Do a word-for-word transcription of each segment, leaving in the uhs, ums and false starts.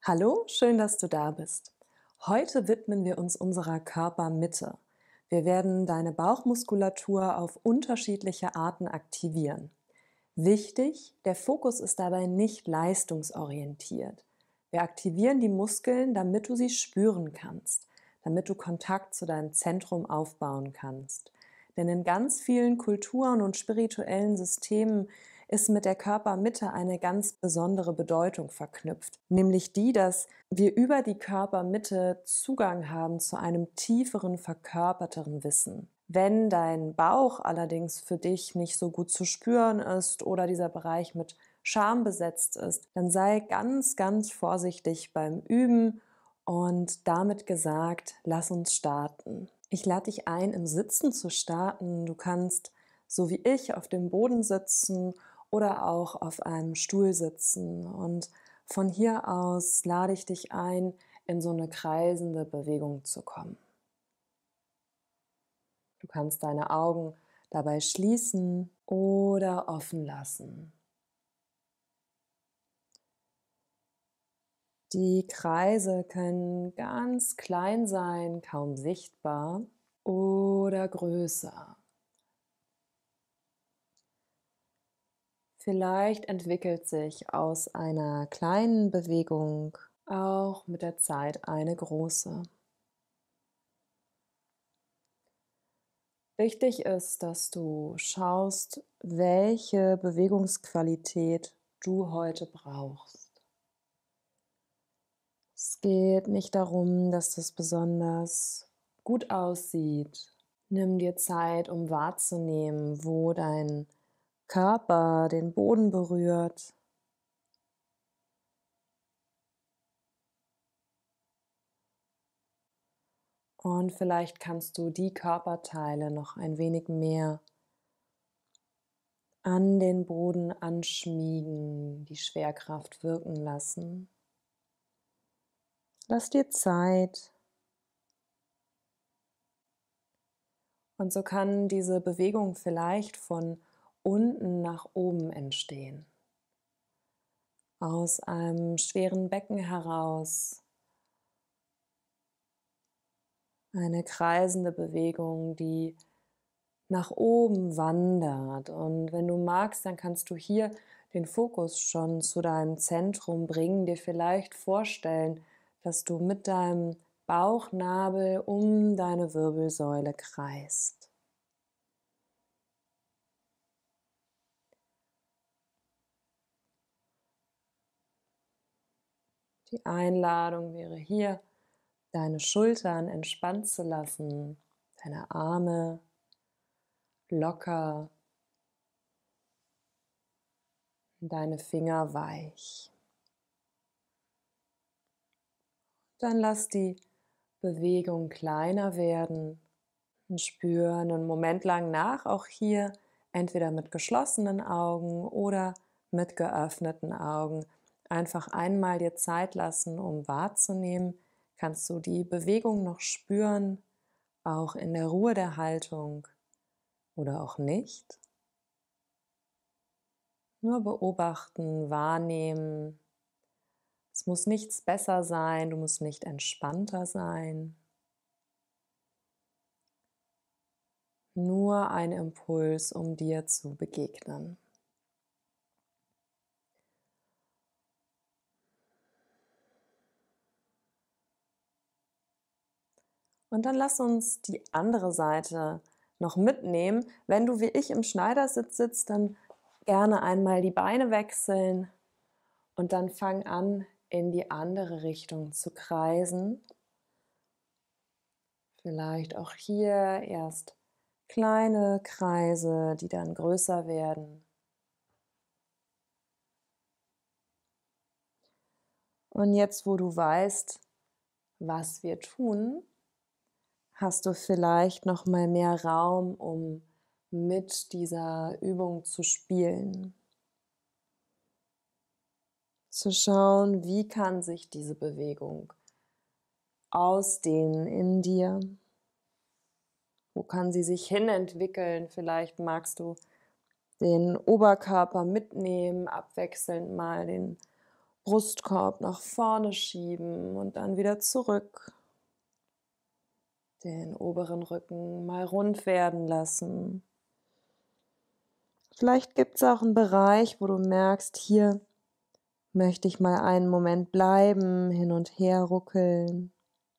Hallo, schön, dass du da bist. Heute widmen wir uns unserer Körpermitte. Wir werden deine Bauchmuskulatur auf unterschiedliche Arten aktivieren. Wichtig, der Fokus ist dabei nicht leistungsorientiert. Wir aktivieren die Muskeln, damit du sie spüren kannst, damit du Kontakt zu deinem Zentrum aufbauen kannst. Denn in ganz vielen Kulturen und spirituellen Systemen ist mit der Körpermitte eine ganz besondere Bedeutung verknüpft, nämlich die, dass wir über die Körpermitte Zugang haben zu einem tieferen, verkörperteren Wissen. Wenn dein Bauch allerdings für dich nicht so gut zu spüren ist oder dieser Bereich mit Scham besetzt ist, dann sei ganz, ganz vorsichtig beim Üben und damit gesagt, lass uns starten. Ich lade dich ein, im Sitzen zu starten. Du kannst, so wie ich, auf dem Boden sitzen oder auch auf einem Stuhl sitzen. Und von hier aus lade ich dich ein, in so eine kreisende Bewegung zu kommen. Du kannst deine Augen dabei schließen oder offen lassen. Die Kreise können ganz klein sein, kaum sichtbar, oder größer. Vielleicht entwickelt sich aus einer kleinen Bewegung auch mit der Zeit eine große. Wichtig ist, dass du schaust, welche Bewegungsqualität du heute brauchst. Es geht nicht darum, dass das besonders gut aussieht. Nimm dir Zeit, um wahrzunehmen, wo dein Körper den Boden berührt. Und vielleicht kannst du die Körperteile noch ein wenig mehr an den Boden anschmiegen, die Schwerkraft wirken lassen. Lass dir Zeit. Und so kann diese Bewegung vielleicht von unten nach oben entstehen. Aus einem schweren Becken heraus. Eine kreisende Bewegung, die nach oben wandert. Und wenn du magst, dann kannst du hier den Fokus schon zu deinem Zentrum bringen, dir vielleicht vorstellen, dass du mit deinem Bauchnabel um deine Wirbelsäule kreist. Die Einladung wäre hier, deine Schultern entspannt zu lassen, deine Arme locker, deine Finger weich. Dann lass die Bewegung kleiner werden und spür einen Moment lang nach, auch hier entweder mit geschlossenen Augen oder mit geöffneten Augen. Einfach einmal dir Zeit lassen, um wahrzunehmen, kannst du die Bewegung noch spüren, auch in der Ruhe der Haltung oder auch nicht. Nur beobachten, wahrnehmen. Es muss nichts besser sein, du musst nicht entspannter sein. Nur ein Impuls, um dir zu begegnen. Und dann lass uns die andere Seite noch mitnehmen. Wenn du wie ich im Schneidersitz sitzt, dann gerne einmal die Beine wechseln und dann fang an, in die andere Richtung zu kreisen. Vielleicht auch hier erst kleine Kreise, die dann größer werden. Und jetzt, wo du weißt, was wir tun, hast du vielleicht noch mal mehr Raum, um mit dieser Übung zu spielen. Zu schauen, wie kann sich diese Bewegung ausdehnen in dir? Wo kann sie sich hinentwickeln? Vielleicht magst du den Oberkörper mitnehmen, abwechselnd mal den Brustkorb nach vorne schieben und dann wieder zurück. Den oberen Rücken mal rund werden lassen. Vielleicht gibt es auch einen Bereich, wo du merkst, hier möchte ich mal einen Moment bleiben, hin und her ruckeln.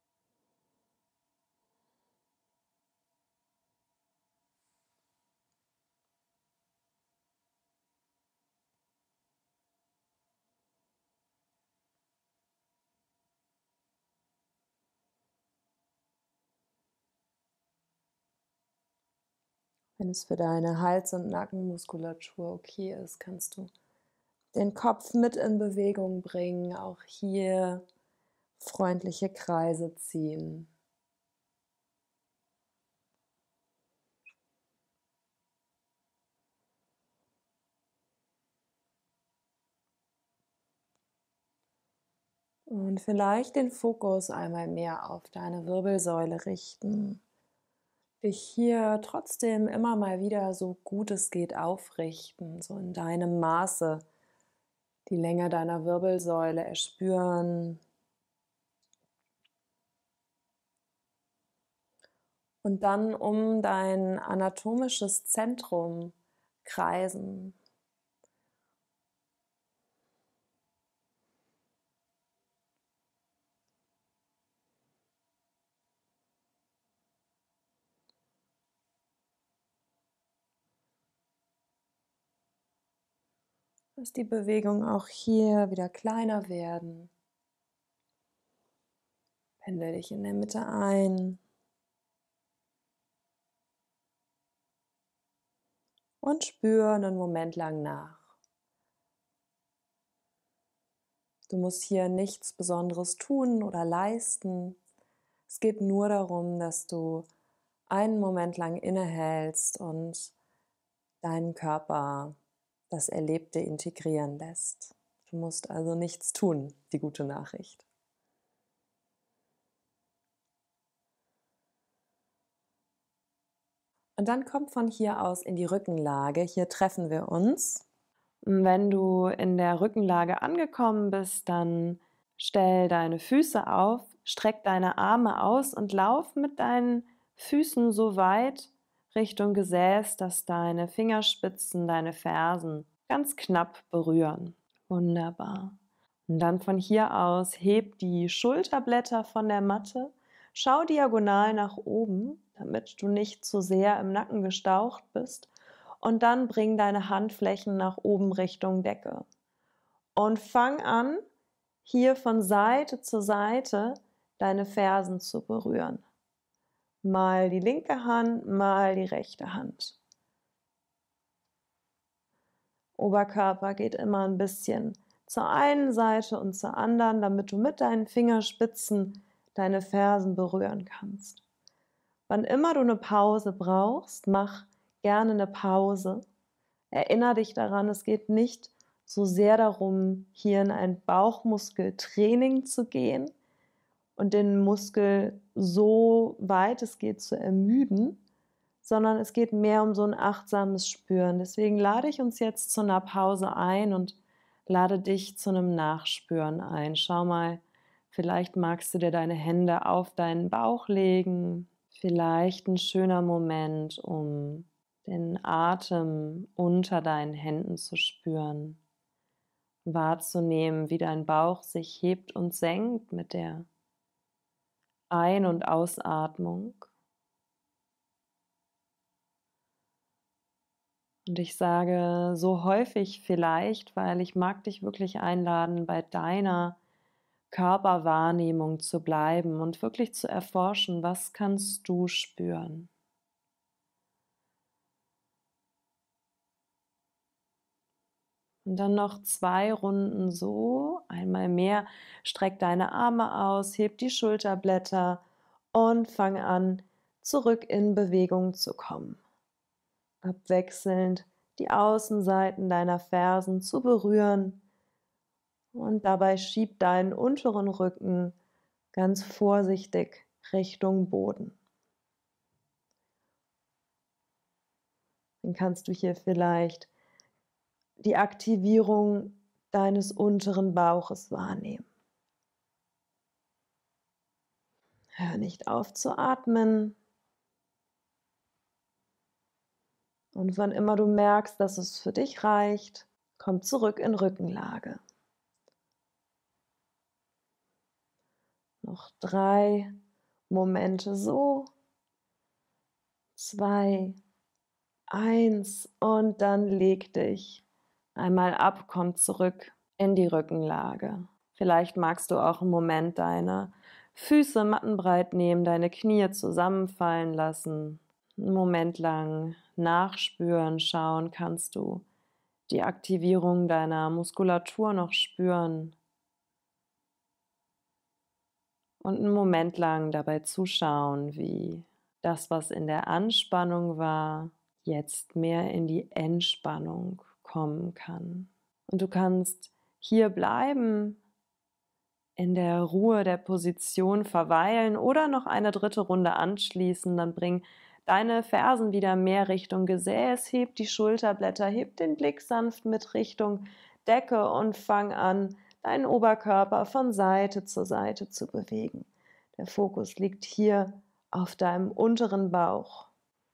Wenn es für deine Hals- und Nackenmuskulatur okay ist, kannst du den Kopf mit in Bewegung bringen, auch hier freundliche Kreise ziehen. Und vielleicht den Fokus einmal mehr auf deine Wirbelsäule richten. Dich hier trotzdem immer mal wieder so gut es geht aufrichten, so in deinem Maße die Länge deiner Wirbelsäule erspüren und dann um dein anatomisches Zentrum kreisen. Lass die Bewegung auch hier wieder kleiner werden. Pendel dich in der Mitte ein und spür einen Moment lang nach. Du musst hier nichts Besonderes tun oder leisten. Es geht nur darum, dass du einen Moment lang innehältst und deinen Körper das Erlebte integrieren lässt. Du musst also nichts tun, die gute Nachricht. Und dann komm von hier aus in die Rückenlage. Hier treffen wir uns. Wenn du in der Rückenlage angekommen bist, dann stell deine Füße auf, streck deine Arme aus und lauf mit deinen Füßen so weit Richtung Gesäß, dass deine Fingerspitzen deine Fersen ganz knapp berühren. Wunderbar. Und dann von hier aus heb die Schulterblätter von der Matte, schau diagonal nach oben, damit du nicht zu sehr im Nacken gestaucht bist. Und dann bring deine Handflächen nach oben Richtung Decke. Und fang an, hier von Seite zu Seite deine Fersen zu berühren. Mal die linke Hand, mal die rechte Hand. Oberkörper geht immer ein bisschen zur einen Seite und zur anderen, damit du mit deinen Fingerspitzen deine Fersen berühren kannst. Wann immer du eine Pause brauchst, mach gerne eine Pause. Erinnere dich daran, es geht nicht so sehr darum, hier in ein Bauchmuskeltraining zu gehen und den Muskel so weit es geht zu ermüden, sondern es geht mehr um so ein achtsames Spüren. Deswegen lade ich uns jetzt zu einer Pause ein und lade dich zu einem Nachspüren ein. Schau mal, vielleicht magst du dir deine Hände auf deinen Bauch legen. Vielleicht ein schöner Moment, um den Atem unter deinen Händen zu spüren, wahrzunehmen, wie dein Bauch sich hebt und senkt mit der Ein- und Ausatmung. Und ich sage so häufig vielleicht, weil ich mag dich wirklich einladen, bei deiner Körperwahrnehmung zu bleiben und wirklich zu erforschen, was kannst du spüren. Und dann noch zwei Runden so, einmal mehr, streck deine Arme aus, heb die Schulterblätter und fang an, zurück in Bewegung zu kommen. Abwechselnd die Außenseiten deiner Fersen zu berühren und dabei schieb deinen unteren Rücken ganz vorsichtig Richtung Boden. Dann kannst du hier vielleicht die Aktivierung deines unteren Bauches wahrnehmen. Hör nicht auf zu atmen. Und wann immer du merkst, dass es für dich reicht, komm zurück in Rückenlage. Noch drei Momente so. Zwei, eins und dann leg dich einmal ab, komm zurück in die Rückenlage. Vielleicht magst du auch einen Moment deine Füße mattenbreit nehmen, deine Knie zusammenfallen lassen. Einen Moment lang nachspüren, schauen, kannst du die Aktivierung deiner Muskulatur noch spüren. Und einen Moment lang dabei zuschauen, wie das, was in der Anspannung war, jetzt mehr in die Entspannung kommen kann. Und du kannst hier bleiben, in der Ruhe der Position verweilen oder noch eine dritte Runde anschließen. Dann bring deine Fersen wieder mehr Richtung Gesäß, heb die Schulterblätter, heb den Blick sanft mit Richtung Decke und fang an, deinen Oberkörper von Seite zu Seite zu bewegen. Der Fokus liegt hier auf deinem unteren Bauch.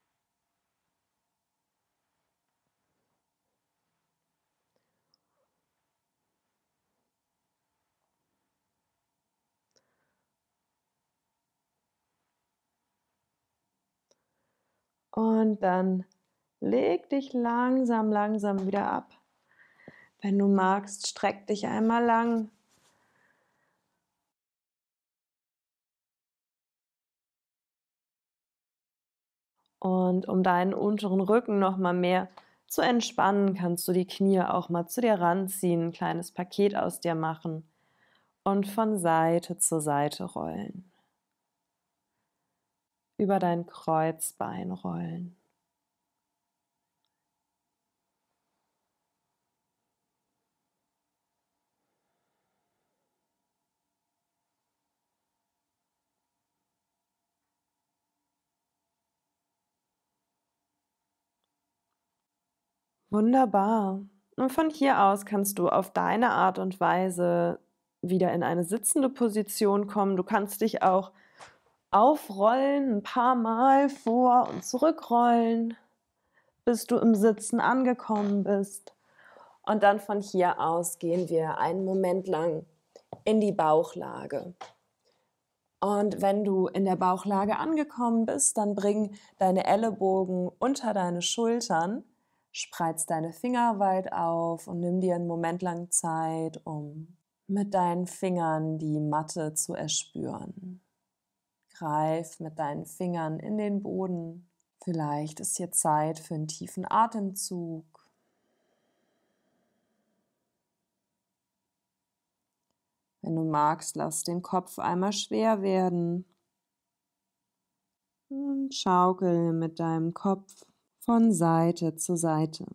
Und dann leg dich langsam, langsam wieder ab. Wenn du magst, streck dich einmal lang. Und um deinen unteren Rücken noch mal mehr zu entspannen, kannst du die Knie auch mal zu dir ranziehen, ein kleines Paket aus dir machen und von Seite zu Seite rollen. Über dein Kreuzbein rollen. Wunderbar. Und von hier aus kannst du auf deine Art und Weise wieder in eine sitzende Position kommen. Du kannst dich auch aufrollen, ein paar Mal vor- und zurückrollen, bis du im Sitzen angekommen bist. Und dann von hier aus gehen wir einen Moment lang in die Bauchlage. Und wenn du in der Bauchlage angekommen bist, dann bring deine Ellenbogen unter deine Schultern, spreiz deine Finger weit auf und nimm dir einen Moment lang Zeit, um mit deinen Fingern die Matte zu erspüren. Greif mit deinen Fingern in den Boden. Vielleicht ist hier Zeit für einen tiefen Atemzug. Wenn du magst, lass den Kopf einmal schwer werden und schaukel mit deinem Kopf von Seite zu Seite.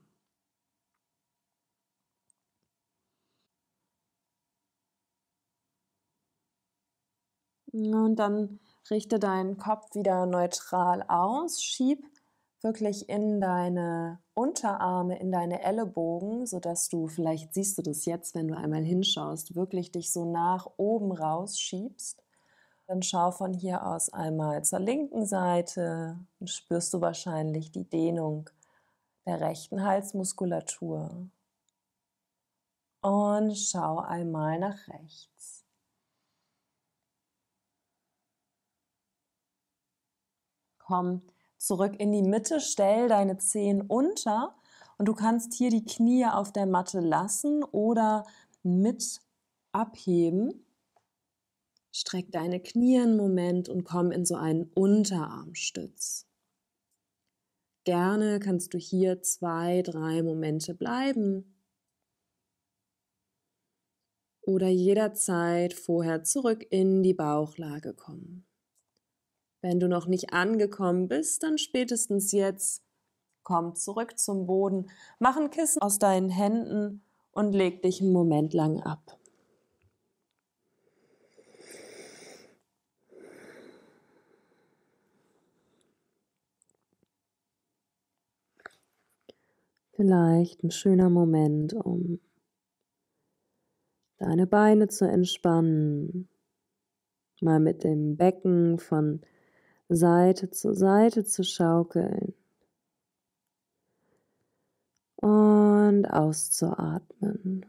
Und dann richte deinen Kopf wieder neutral aus, schieb wirklich in deine Unterarme, in deine Ellenbogen, sodass du, vielleicht siehst du das jetzt, wenn du einmal hinschaust, wirklich dich so nach oben rausschiebst. Dann schau von hier aus einmal zur linken Seite und spürst du wahrscheinlich die Dehnung der rechten Halsmuskulatur. Und schau einmal nach rechts. Komm zurück in die Mitte, stell deine Zehen unter und du kannst hier die Knie auf der Matte lassen oder mit abheben. Streck deine Knie einen Moment und komm in so einen Unterarmstütz. Gerne kannst du hier zwei, drei Momente bleiben oder jederzeit vorher zurück in die Bauchlage kommen. Wenn du noch nicht angekommen bist, dann spätestens jetzt komm zurück zum Boden, mach ein Kissen aus deinen Händen und leg dich einen Moment lang ab. Vielleicht ein schöner Moment, um deine Beine zu entspannen, mal mit dem Becken von Seite zu Seite zu schaukeln und auszuatmen.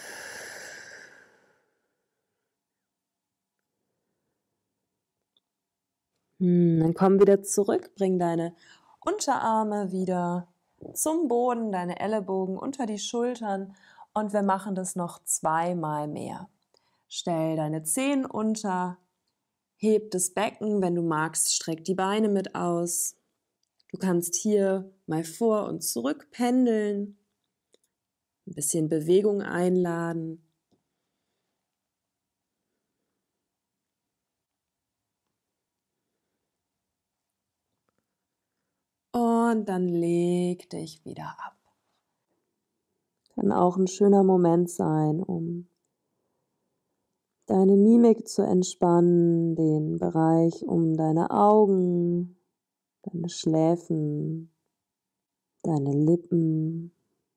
Hm, dann komm wieder zurück, bring deine Unterarme wieder zum Boden, deine Ellenbogen unter die Schultern und wir machen das noch zweimal mehr. Stell deine Zehen unter, heb das Becken, wenn du magst, streck die Beine mit aus. Du kannst hier mal vor und zurück pendeln, ein bisschen Bewegung einladen. Und dann leg dich wieder ab. Kann auch ein schöner Moment sein, um deine Mimik zu entspannen, den Bereich um deine Augen, deine Schläfen, deine Lippen.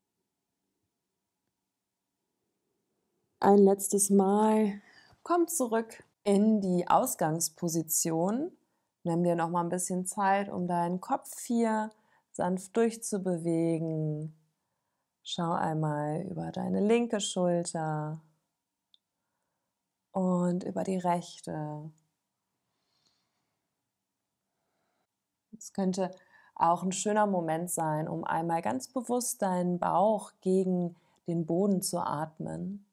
Ein letztes Mal, komm zurück in die Ausgangsposition. Nimm dir noch mal ein bisschen Zeit, um deinen Kopf hier sanft durchzubewegen. Schau einmal über deine linke Schulter und über die rechte. Es könnte auch ein schöner Moment sein, um einmal ganz bewusst deinen Bauch gegen den Boden zu atmen.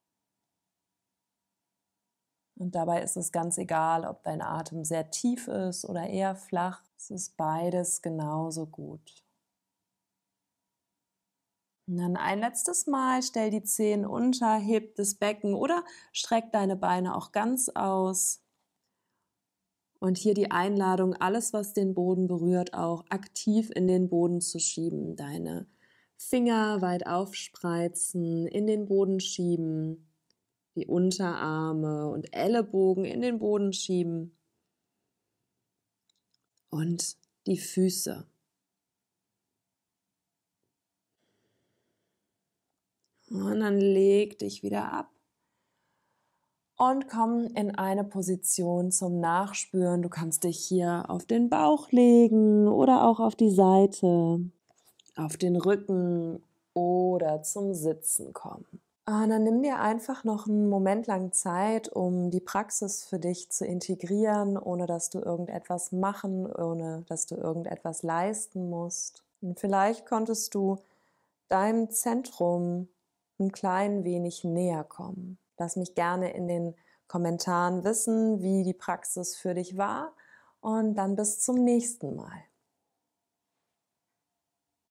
Und dabei ist es ganz egal, ob dein Atem sehr tief ist oder eher flach. Es ist beides genauso gut. Und dann ein letztes Mal, stell die Zehen unter, heb das Becken oder streck deine Beine auch ganz aus. Und hier die Einladung, alles, was den Boden berührt, auch aktiv in den Boden zu schieben. Deine Finger weit aufspreizen, in den Boden schieben, die Unterarme und Ellenbogen in den Boden schieben und die Füße. Und dann leg dich wieder ab und komm in eine Position zum Nachspüren. Du kannst dich hier auf den Bauch legen oder auch auf die Seite, auf den Rücken oder zum Sitzen kommen. Und dann nimm dir einfach noch einen Moment lang Zeit, um die Praxis für dich zu integrieren, ohne dass du irgendetwas machen, ohne dass du irgendetwas leisten musst. Und vielleicht konntest du deinem Zentrum ein klein wenig näher kommen. Lass mich gerne in den Kommentaren wissen, wie die Praxis für dich war und dann bis zum nächsten Mal.